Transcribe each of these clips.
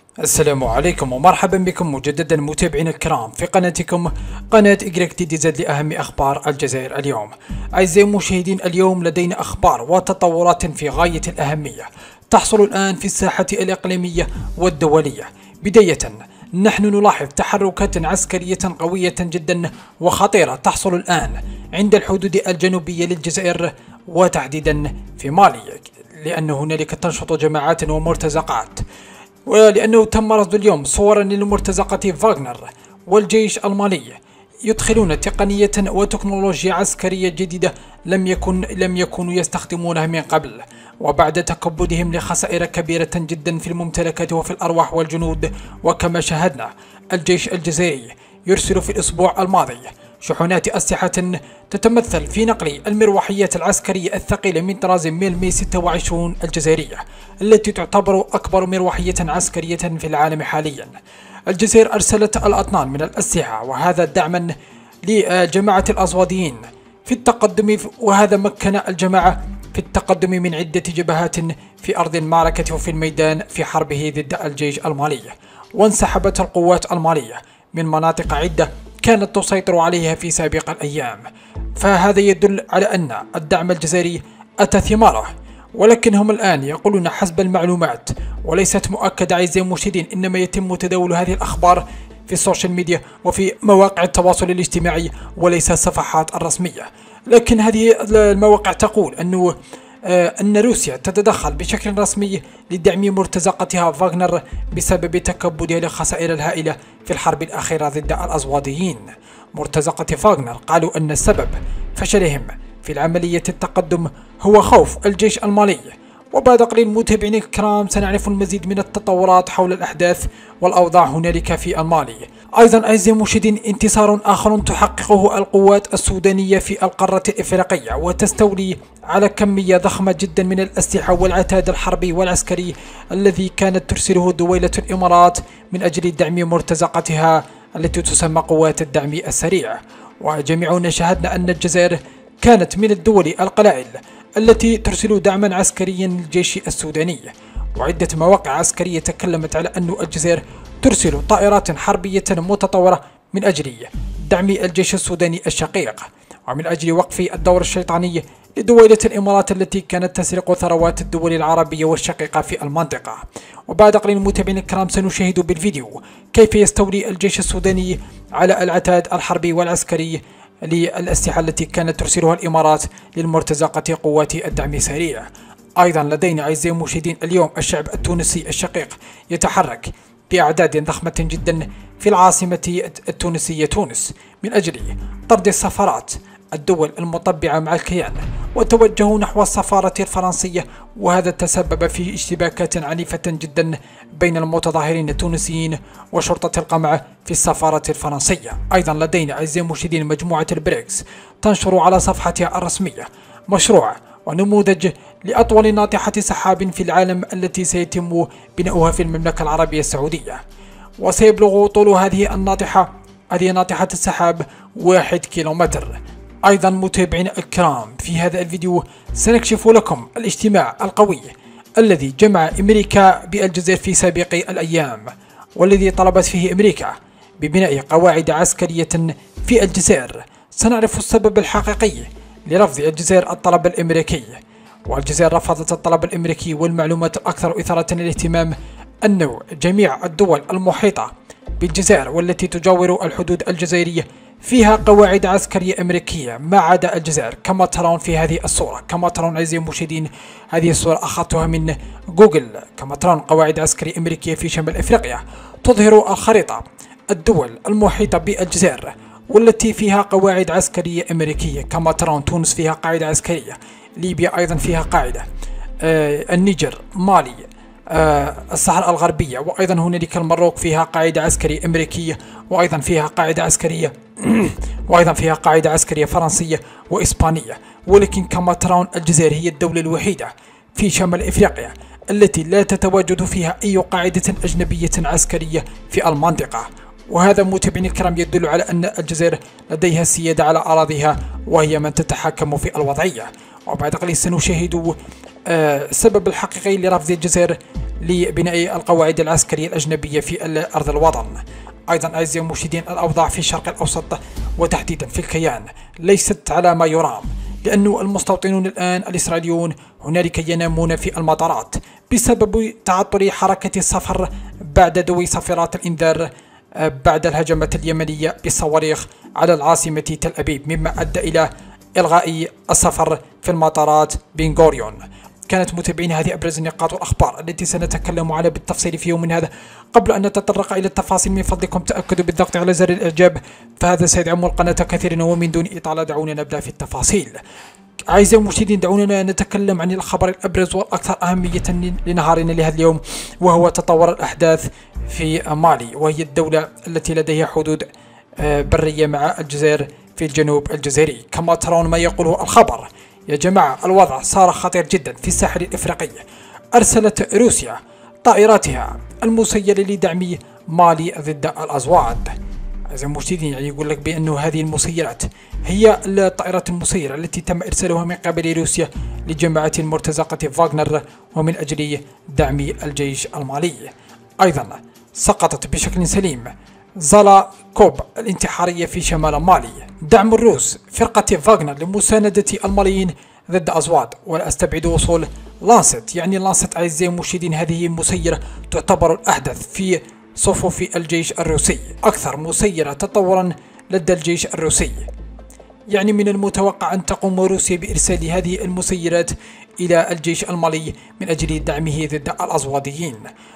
السلام عليكم ومرحبا بكم مجددا متابعينا الكرام في قناتكم قناة إجريك تي دي زد لأهم أخبار الجزائر اليوم. أعزائي المشاهدين، اليوم لدينا أخبار وتطورات في غاية الأهمية تحصل الآن في الساحة الإقليمية والدولية. بداية نحن نلاحظ تحركات عسكرية قوية جدا وخطيرة تحصل الآن عند الحدود الجنوبية للجزائر وتحديدا في مالي، لأن هنالك تنشط جماعات ومرتزقات، ولأنه تم رصد اليوم صورا لمرتزقة فاغنر والجيش المالي يدخلون تقنية وتكنولوجيا عسكرية جديدة لم يكونوا يستخدمونها من قبل، وبعد تكبدهم لخسائر كبيرة جدا في الممتلكات وفي الأرواح والجنود. وكما شاهدنا الجيش الجزائري يرسل في الأسبوع الماضي شحنات أسلحة تتمثل في نقل المروحيات العسكرية الثقيلة من طراز ميل 26 الجزائرية، التي تعتبر أكبر مروحية عسكرية في العالم حاليا. الجزائر أرسلت الأطنان من الأسلحة، وهذا دعما لجماعة الأزواديين في التقدم، وهذا مكن الجماعة في التقدم من عدة جبهات في أرض المعركة وفي الميدان في حربه ضد الجيش المالي. وانسحبت القوات المالية من مناطق عدة كانت تسيطر عليها في سابق الأيام، فهذا يدل على أن الدعم الجزائري أتى ثماره. ولكنهم الآن يقولون حسب المعلومات وليست مؤكدة أعزائي المشاهدين، إنما يتم تداول هذه الأخبار في السوشيال ميديا وفي مواقع التواصل الاجتماعي وليس الصفحات الرسمية، لكن هذه المواقع تقول أن روسيا تتدخل بشكل رسمي لدعم مرتزقتها فاغنر بسبب تكبدها للخسائر الهائلة في الحرب الأخيرة ضد الأزواديين. مرتزقة فاغنر قالوا أن سبب فشلهم في العملية التقدم هو خوف الجيش المالي. وبعد قليل متابعينا الكرام سنعرف المزيد من التطورات حول الأحداث والأوضاع هنالك في المالي. أيضا أعزائي المشاهدين، انتصار آخر تحققه القوات السودانية في القارة الإفريقية وتستولي على كمية ضخمة جدا من الأسلحة والعتاد الحربي والعسكري الذي كانت ترسله دويلة الإمارات من أجل دعم مرتزقتها التي تسمى قوات الدعم السريع. وجميعنا شاهدنا أن الجزائر كانت من الدول القلائل التي ترسل دعما عسكريا للجيش السوداني، وعدة مواقع عسكرية تكلمت على أن الجزائر ترسل طائرات حربية متطورة من أجل دعم الجيش السوداني الشقيق ومن أجل وقف الدور الشيطاني لدولة الإمارات التي كانت تسرق ثروات الدول العربية والشقيقة في المنطقة. وبعد قليل متابعينا الكرام سنشاهد بالفيديو كيف يستولي الجيش السوداني على العتاد الحربي والعسكري للأسلحة التي كانت ترسلها الإمارات للمرتزقة قوات الدعم السريع. أيضا لدينا أعزائي المشاهدين اليوم الشعب التونسي الشقيق يتحرك بأعداد ضخمة جدا في العاصمة التونسية تونس من أجل طرد السفارات الدول المطبعة مع الكيان، وتوجهوا نحو السفارة الفرنسية، وهذا تسبب في اشتباكات عنيفة جدا بين المتظاهرين التونسيين وشرطة القمع في السفارة الفرنسية. أيضا لدينا أعزائي المشاهدين مجموعة البريكس تنشر على صفحتها الرسمية مشروع ونموذج لأطول ناطحة سحاب في العالم التي سيتم بناؤها في المملكة العربية السعودية، وسيبلغ طول هذه ناطحة السحاب 1 كيلومتر. أيضا متابعينا الكرام، في هذا الفيديو سنكشف لكم الاجتماع القوي الذي جمع أمريكا بالجزائر في سابق الأيام، والذي طلبت فيه أمريكا ببناء قواعد عسكرية في الجزائر. سنعرف السبب الحقيقي لرفض الجزائر الطلب الأمريكي، والجزائر رفضت الطلب الأمريكي. والمعلومات الأكثر إثارة للاهتمام أن جميع الدول المحيطة بالجزائر والتي تجاور الحدود الجزائرية فيها قواعد عسكرية أمريكية ما عدا الجزائر، كما ترون في هذه الصورة. كما ترون أعزائي المشاهدين، هذه الصورة أخذتها من جوجل. كما ترون قواعد عسكرية أمريكية في شمال إفريقيا تظهر الخريطة الدول المحيطة بالجزائر والتي فيها قواعد عسكرية أمريكية. كما ترون تونس فيها قاعدة عسكرية، ليبيا أيضا فيها قاعدة، النيجر، مالي، الصحراء الغربية، وأيضا هنالك المروك فيها قاعدة عسكرية أمريكية، وأيضا فيها قاعدة عسكرية وأيضا فيها قاعدة عسكرية فرنسية وإسبانية. ولكن كما ترون الجزائر هي الدولة الوحيدة في شمال إفريقيا التي لا تتواجد فيها أي قاعدة أجنبية عسكرية في المنطقة. وهذا متابعينا الكرام يدل على أن الجزائر لديها السيادة على أراضيها، وهي من تتحكم في الوضعية. وبعد قليل سنشاهد السبب الحقيقي لرفض الجزائر لبناء القواعد العسكرية الأجنبية في أرض الوطن. أيضا أعزائي المشاهدين، الأوضاع في الشرق الأوسط وتحديدا في الكيان ليست على ما يرام، لأن المستوطنون الآن الإسرائيليون هنالك ينامون في المطارات بسبب تعطل حركة السفر بعد دوي صفارات الإنذار بعد الهجمات اليمنية بالصواريخ على العاصمة تل أبيب، مما أدى إلى إلغاء السفر في المطارات بن غوريون. كانت متابعين هذه أبرز النقاط والأخبار التي سنتكلم عنها بالتفصيل في يوم هذا. قبل أن نتطرق إلى التفاصيل من فضلكم تأكدوا بالضغط على زر الإعجاب، فهذا سيدعم القناة كثيرا. ومن دون إطالة دعونا نبدأ في التفاصيل. أعزائي المشاهدين، دعونا نتكلم عن الخبر الأبرز والأكثر أهمية لنهارنا لهذا اليوم، وهو تطور الأحداث في مالي، وهي الدولة التي لديها حدود برية مع الجزائر في الجنوب الجزائري. كما ترون ما يقوله الخبر يا جماعة، الوضع صار خطير جدا في الساحل الإفريقي. أرسلت روسيا طائراتها المسيرة لدعم مالي ضد الأزواج. أعزائي المشاهدين، يعني يقول لك بأن هذه المسيرات هي الطائرات المسيرة التي تم إرسالها من قبل روسيا لجماعة مرتزقة فاغنر ومن أجل دعم الجيش المالي. أيضا سقطت بشكل سليم زالا كوب الانتحارية في شمال مالي. دعم الروس فرقة فاغنر لمساندة الماليين ضد أزواد، ولا أستبعد وصول لانست. يعني لانست أعزائي المشاهدين هذه مسيرة تعتبر الأحدث في صفوف الجيش الروسي، أكثر مسيرة تطورا لدى الجيش الروسي. يعني من المتوقع أن تقوم روسيا بإرسال هذه المسيرات إلى الجيش المالي من أجل دعمه ضد الأزواديين.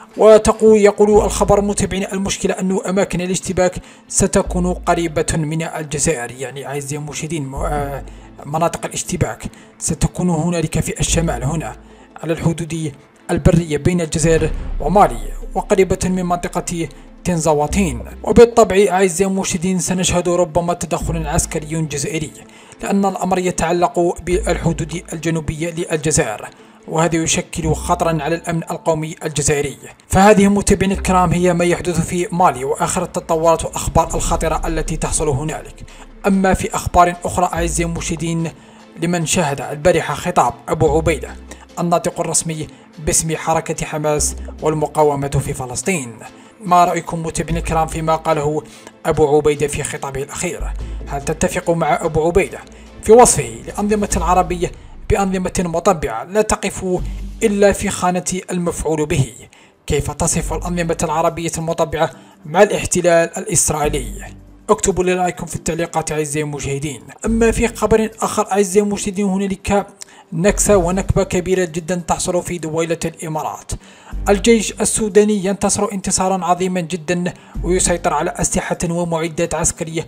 يقول الخبر متابعين المشكلة أن أماكن الاشتباك ستكون قريبة من الجزائر. يعني أعزائي المشاهدين، مناطق الاشتباك ستكون هنالك في الشمال هنا على الحدود البرية بين الجزائر ومالي، وقريبة من منطقة تنزاواتين. وبالطبع أعزائي المشاهدين سنشهد ربما تدخل عسكري جزائري، لأن الأمر يتعلق بالحدود الجنوبية للجزائر، وهذا يشكل خطرا على الأمن القومي الجزائري. فهذه متابعين الكرام هي ما يحدث في مالي وآخر التطورات والأخبار الخطرة التي تحصل هنالك. أما في أخبار أخرى أعزائي المشاهدين، لمن شاهد البارحة خطاب أبو عبيدة الناطق الرسمي باسم حركة حماس والمقاومة في فلسطين، ما رأيكم متابعين الكرام فيما قاله أبو عبيدة في خطابه الأخير؟ هل تتفق مع أبو عبيدة في وصفه للأنظمة العربية بأنظمة مطبعة لا تقف إلا في خانة المفعول به؟ كيف تصف الأنظمة العربية المطبعة مع الاحتلال الإسرائيلي؟ اكتبوا لي رأيكم في التعليقات أعزائي المشاهدين. أما في خبر آخر أعزائي المشاهدين، هنالك نكسة ونكبة كبيرة جدا تحصل في دويلة الإمارات. الجيش السوداني ينتصر انتصارا عظيما جدا ويسيطر على أسلحة ومعدات عسكرية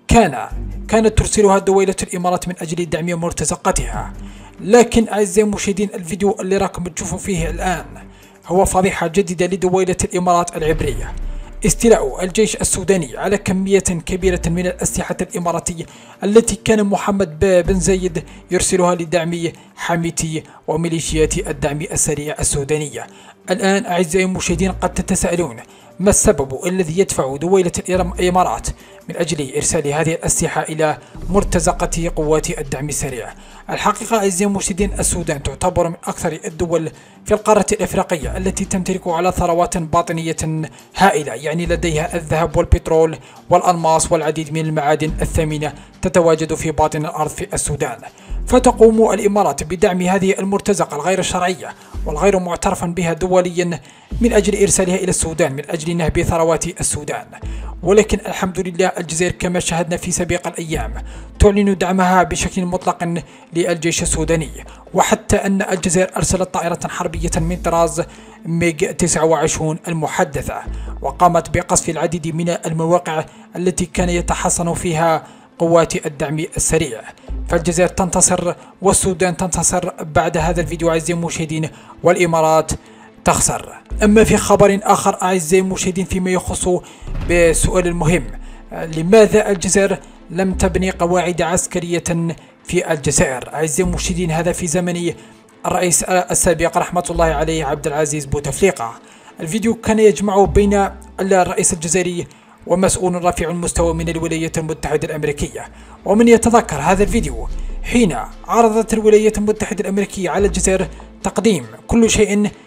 كانت ترسلها دويلة الإمارات من أجل دعم مرتزقتها. لكن أعزائي المشاهدين، الفيديو اللي راكم تشوفوا فيه الآن هو فضيحة جديدة لدويلة الإمارات العبرية. استيلاء الجيش السوداني على كمية كبيرة من الأسلحة الإماراتية التي كان محمد بن زايد يرسلها لدعم حميتي وميليشيات الدعم السريع السودانية. الآن أعزائي المشاهدين قد تتساءلون، ما السبب الذي يدفع دويلة الإمارات من أجل إرسال هذه الأسلحة إلى مرتزقة قوات الدعم السريع؟ الحقيقة أعزائي المشاهدين، السودان تعتبر من أكثر الدول في القارة الإفريقية التي تمتلك على ثروات باطنية هائلة. يعني لديها الذهب والبترول والألماس والعديد من المعادن الثمينة تتواجد في باطن الأرض في السودان. فتقوم الإمارات بدعم هذه المرتزقة الغير شرعية والغير معترفا بها دوليا من أجل إرسالها إلى السودان من أجل نهب ثروات السودان. ولكن الحمد لله الجزائر كما شاهدنا في سابق الأيام تعلن دعمها بشكل مطلق للجيش السوداني، وحتى أن الجزائر أرسلت طائرة حربية من طراز ميغ 29 المحدثة، وقامت بقصف العديد من المواقع التي كان يتحصن فيها قوات الدعم السريع. فالجزائر تنتصر والسودان تنتصر بعد هذا الفيديو أعزائي المشاهدين، والإمارات تخسر. أما في خبر آخر أعزائي المشاهدين فيما يخص بسؤال المهم، لماذا الجزائر لم تبني قواعد عسكرية في الجزائر؟ أعزائي المشاهدين، هذا في زمن الرئيس السابق رحمة الله عليه عبد العزيز بوتفليقة. الفيديو كان يجمع بين الرئيس الجزائري ومسؤول رفيع المستوى من الولايات المتحدة الأمريكية. ومن يتذكر هذا الفيديو حين عرضت الولايات المتحدة الأمريكية على الجزائر تقديم كل شيء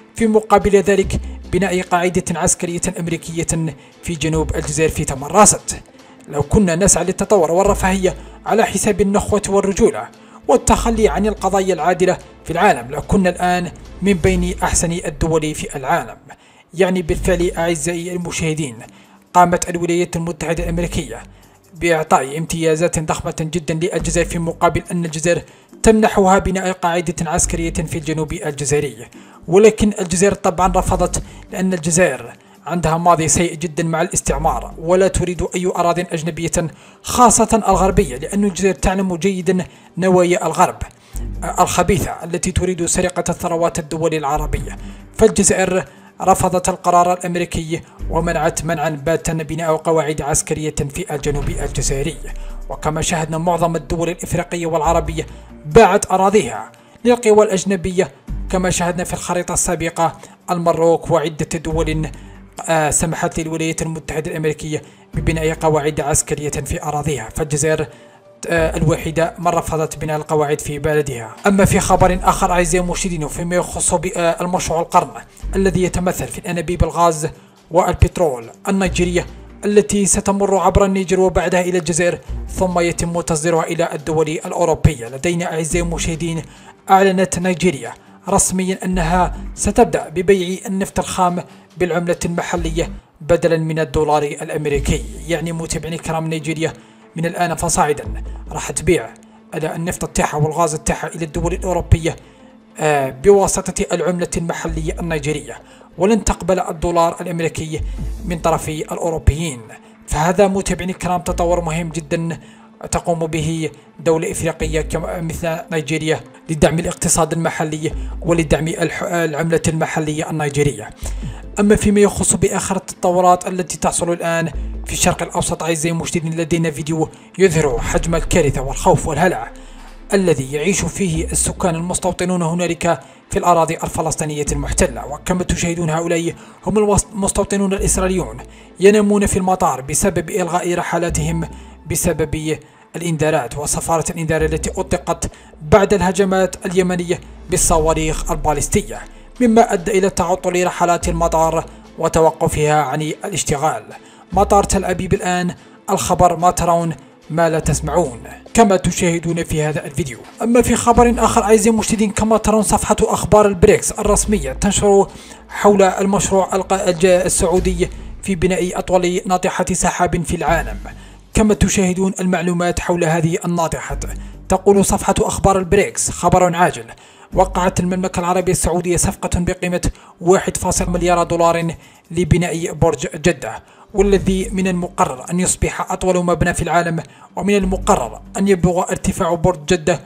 في مقابل ذلك بناء قاعدة عسكرية أمريكية في جنوب الجزائر في تمراست. لو كنا نسعى للتطور والرفاهية على حساب النخوة والرجولة والتخلي عن القضايا العادلة في العالم لكنا الآن من بين أحسن الدول في العالم. يعني بالفعل أعزائي المشاهدين، قامت الولايات المتحدة الأمريكية بإعطاء امتيازات ضخمة جدا للجزائر في مقابل أن الجزائر تمنحها بناء قاعدة عسكرية في الجنوب الجزائري، ولكن الجزائر طبعا رفضت، لأن الجزائر عندها ماضي سيء جدا مع الاستعمار ولا تريد أي أراضي أجنبية خاصة الغربية، لأن الجزائر تعلم جيدا نوايا الغرب الخبيثة التي تريد سرقة الثروات الدول العربية. فالجزائر رفضت القرار الأمريكي ومنعت منعا باتا بناء قواعد عسكرية في الجنوب الجزائري. وكما شاهدنا معظم الدول الإفريقية والعربية باعت أراضيها للقوى الأجنبية، كما شاهدنا في الخريطة السابقة المروك وعدة دول سمحت للولايات المتحدة الأمريكية ببناء قواعد عسكرية في أراضيها، فالجزائر الوحيدة من رفضت بناء القواعد في بلدها. أما في خبر آخر أعزائي المشاهدين فيما يخص بالمشروع القرن الذي يتمثل في الأنابيب الغاز والبترول النيجيرية التي ستمر عبر النيجر وبعدها إلى الجزائر ثم يتم تصديرها إلى الدول الأوروبية. لدينا أعزائي المشاهدين أعلنت نيجيريا رسميا أنها ستبدأ ببيع النفط الخام بالعملة المحلية بدلا من الدولار الأمريكي. يعني متابعيني الكرام، نيجيريا من الآن فصاعدا راح تبيع النفط تاعها والغاز تاعها إلى الدول الأوروبية بواسطة العملة المحلية النيجيرية، ولن تقبل الدولار الأمريكي من طرف الأوروبيين. فهذا متابعيني الكرام تطور مهم جدا تقوم به دولة إفريقية مثل نيجيريا لدعم الاقتصاد المحلي ولدعم العملة المحلية النيجيرية. أما فيما يخص بآخر التطورات التي تحصل الآن في الشرق الأوسط أعزائي المشاهدين، لدينا فيديو يظهر حجم الكارثة والخوف والهلع الذي يعيش فيه السكان المستوطنون هنالك في الأراضي الفلسطينية المحتلة. وكما تشاهدون هؤلاء هم المستوطنون الإسرائيليون ينامون في المطار بسبب إلغاء رحلاتهم بسبب الإنذارات وصفارة الإنذار التي أطلقت بعد الهجمات اليمنية بالصواريخ البالستية، مما أدى إلى تعطل رحلات المطار وتوقفها عن الاشتغال. مطار تل أبيب الآن الخبر ما ترون ما لا تسمعون كما تشاهدون في هذا الفيديو. أما في خبر آخر أعزائي المشاهدين، كما ترون صفحة أخبار البريكس الرسمية تنشر حول المشروع السعودي في بناء أطول ناطحة سحاب في العالم. كما تشاهدون المعلومات حول هذه الناطحة، تقول صفحة أخبار البريكس: خبر عاجل، وقعت المملكة العربية السعودية صفقة بقيمة 1.1 مليار دولار لبناء برج جدة، والذي من المقرر أن يصبح أطول مبنى في العالم، ومن المقرر أن يبلغ ارتفاع برج جدة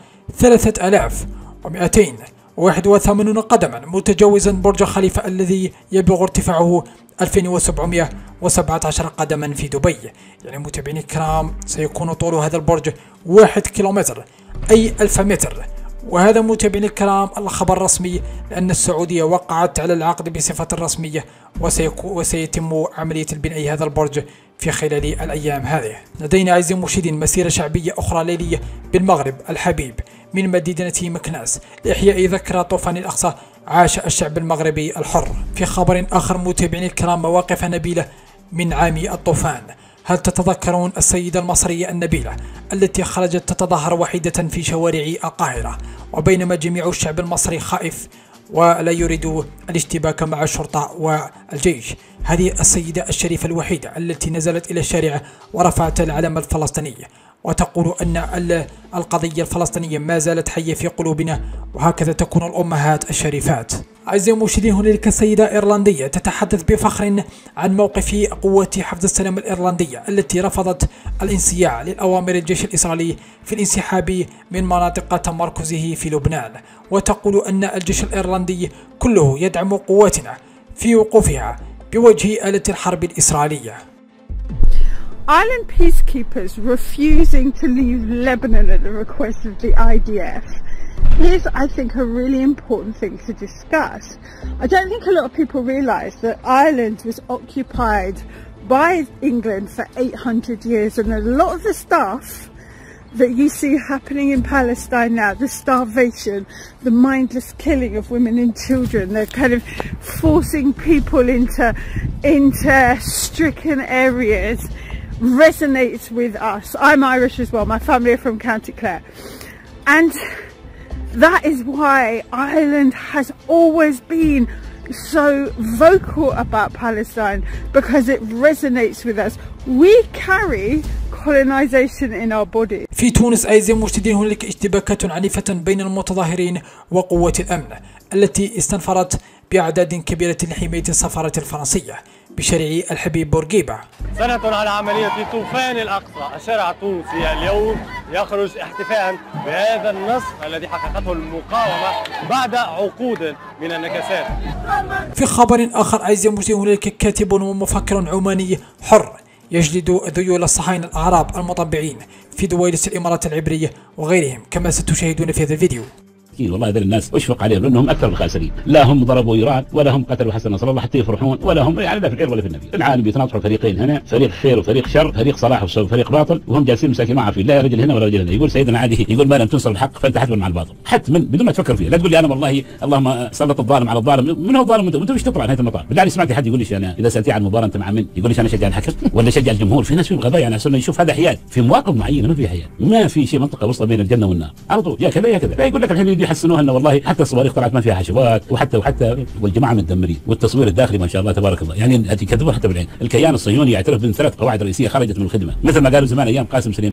3281 قدما، متجاوزا برج خليفة الذي يبلغ ارتفاعه 2717 قدما في دبي. يعني متابعيني الكرام، سيكون طول هذا البرج 1 كيلومتر أي 1000 متر. وهذا متابعيني الكرام الخبر الرسمي، لأن السعودية وقعت على العقد بصفة رسمية وسيتم عملية البناء هذا البرج في خلال الأيام هذه. لدينا أعزائي المشاهدين مسيرة شعبية أخرى ليلية بالمغرب الحبيب من مدينة مكناس لإحياء ذكرى طوفان الأقصى عاش الشعب المغربي الحر. في خبر آخر متابعيني الكرام، مواقف نبيلة من عام الطوفان. هل تتذكرون السيدة المصرية النبيلة التي خرجت تتظاهر وحيدة في شوارع القاهرة، وبينما جميع الشعب المصري خائف ولا يريد الاشتباك مع الشرطة والجيش؟ هذه السيدة الشريفة الوحيدة التي نزلت إلى الشارع ورفعت العلم الفلسطيني وتقول أن القضية الفلسطينية ما زالت حية في قلوبنا، وهكذا تكون الأمهات الشريفات. أعزائي المشاهدين، هنالك سيدة إيرلندية تتحدث بفخر عن موقف قوات حفظ السلام الإيرلندية التي رفضت الانصياع للأوامر الجيش الإسرائيلي في الانسحاب من مناطق تمركزه في لبنان، وتقول أن الجيش الإيرلندي كله يدعم قواتنا في وقوفها بوجه آلة الحرب الإسرائيلية. Ireland peacekeepers refusing to leave Lebanon at the request of the IDF. Here's, I think, a really important thing to discuss. I don't think a lot of people realise that Ireland was occupied by England for 800 years, and a lot of the stuff that you see happening in Palestine now, the starvation, the mindless killing of women and children, the kind of forcing people into stricken areas, resonates with us. I'm Irish as well, my family are from County Clare, and that is why Ireland has always been so vocal about Palestine, because it resonates with us. We carry colonization in our body. في تونس أعزائي المشاهدين هنالك اشتباكات عنيفة بين المتظاهرين وقوات الأمن التي استنفرت بأعداد كبيرة لحماية السفارة الفرنسية بشارع الحبيب بورقيبة. سنة على عملية طوفان الأقصى، الشارع التونسي اليوم يخرج احتفاء بهذا النصر الذي حققته المقاومة بعد عقود من النكسات. في خبر آخر أعزائي المشاهدين هنالك كاتب ومفكر عماني حر يجلد ذيول الصهاينة الأعراب المطبعين في دويلة الإمارات العبرية وغيرهم، كما ستشاهدون في هذا الفيديو. والله هذول الناس اشفق عليهم لانهم اكثر الخاسرين، لا هم ضربوا ايران ولا هم قتلوا حسن نصر الله حتى يفرحون، ولا هم يعني لا في الخير ولا في النبي. العالم بيتناطحوا فريقين هنا، فريق خير وفريق شر، فريق صلاح وفريق باطل، وهم جالسين مساكين ما عارفين لا رجل هنا ولا رجل هنا. يقول سيدنا عادي يقول ما لم تنصر الحق فانت حتما مع الباطل، حتما بدون ما تفكر فيه. لا تقول لي انا والله اللهم سلط الظالم على الظالم، من هو الظالم وانت مش تطلع نهايه المطاف. بالله سمعت حد يقول لي انا اذا سالتني عن المباراه انت مع من؟ يقول لي انا اشجع الحكم ولا اشجع الجمهور. في ناس في الغباء يعني عشان يشوف هذا حياد في مواقف معينه، ما في حياد، ما في شيء منطقه وسطى بين الجنه والنار على طول يا كذا يا كذا. لا يقول لك الحين يحسنوها انه والله حتى الصواريخ طلعت ما فيها حشوات، وحتى والجماعه متدمرين، والتصوير الداخلي ما شاء الله تبارك الله، يعني يكذبون حتى بالعين. الكيان الصهيوني يعترف ب3 قواعد رئيسيه خرجت من الخدمه، مثل ما قالوا زمان ايام قاسم سليمان.